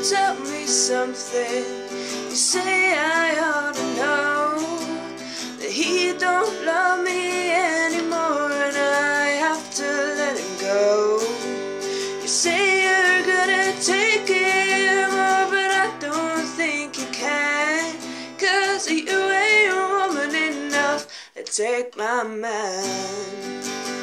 tell me something. You say I ought to know that he don't love me anymore, and I have to let him go. You say you're gonna take him, oh, but I don't think you can, 'cause you ain't woman enough to take my man.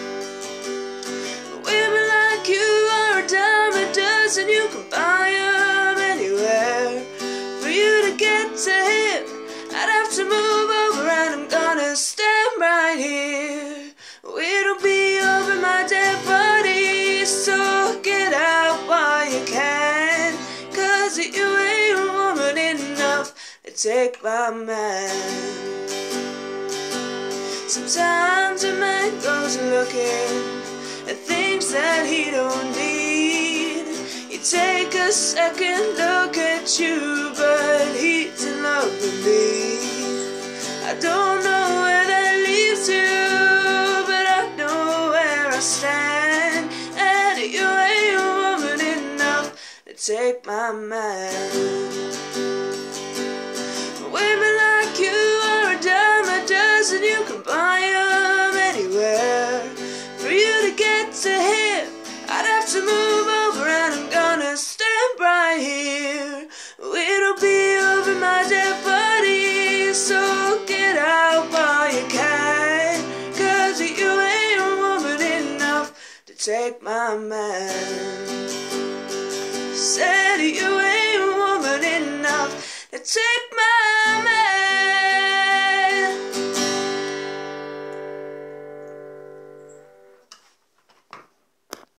Women like you are a dime a dozen, you can buy them anywhere. For you to get to him, I'd have to move over, and I'm gonna stand right here. It'll be over my dead body, so get out while you can, 'cause you ain't woman enough to take my man. Sometimes a man goes looking at things that he don't need. You take a second look at you, but he's in love with me. I don't know where that leaves you, but I know where I stand, and you ain't a woman enough to take my man. Women like you are a dime a dozen, you can buy them anywhere. For you to get to him, I'd have to move over, and I'm gonna stand right here. It'll be over my dead body, so get out while you can, 'cause you ain't a woman enough to take my man. Said you ain't a woman enough to take